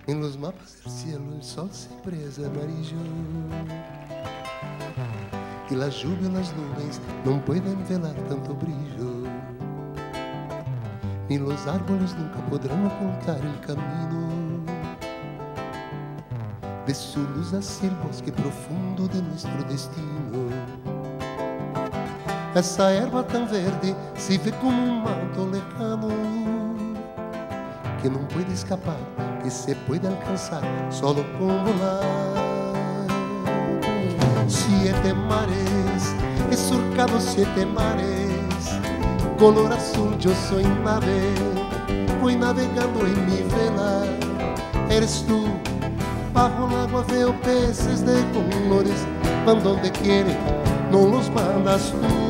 En los mapas del cielo el sol se presa amarillo y la lluvia y las nubes no pueden velar tanto brillo, ni los árboles nunca podrán ocultar el camino de su luz hacia el bosque profundo de nuestro destino. Essa erva tão verde se vê como um manto lejano que não pode escapar, que se pode alcançar solo com volar. 7 mares, he surcado 7 mares, color azul yo soy nave, voy navegando en mi vela. Eres tú, bajo el agua veo peces de colores, van donde quieren, no los mandas tú.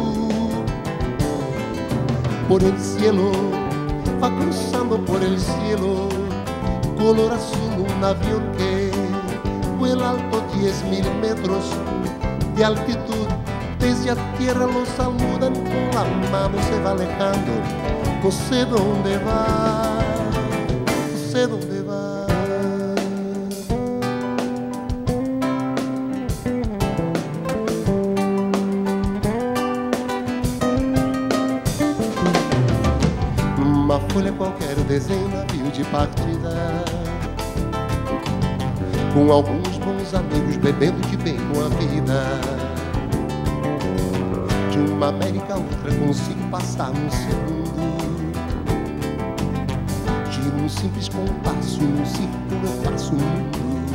Por el cielo, va cruzando por el cielo, color azul, un avión que vuela alto 10.000 metros de altitud. Desde a tierra los saludan con la mano, se va alejando. No sé dónde va, no sé dónde va. Uma folha qualquer desenha um navio de partida, com alguns bons amigos bebendo de bem com a vida. De uma América a outra consigo passar num segundo. Giro um simples compasso, num círculo eu faço o mundo.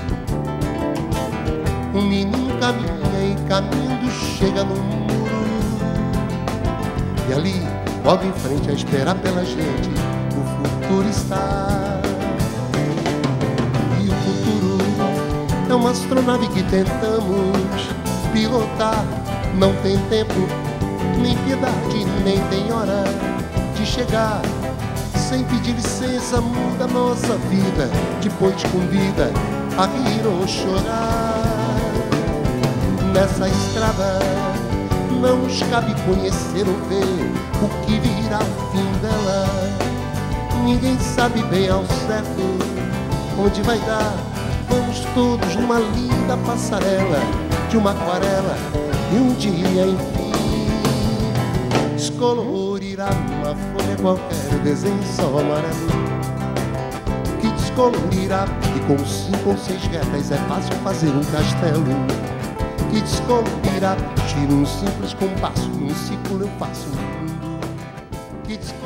Um menino caminha e caminhando chega no muro, e ali, logo em frente, a esperar pela gente, o futuro está. E o futuro é uma astronave que tentamos pilotar. Não tem tempo, nem piedade, nem tem hora de chegar. Sem pedir licença, muda nossa vida, depois convida a rir ou chorar. Nessa estrada não nos cabe conhecer ou ver o que virá o fim dela. Ninguém sabe bem ao certo onde vai dar. Vamos todos numa linda passarela de uma aquarela, e um dia, enfim, descolorirá numa folha qualquer desenho sol amarelo, que descolorirá, e com 5 ou 6 retas é fácil fazer um castelo. Que descolorirá, tiro um simples compasso, num ciclo eu faço um mundo. Que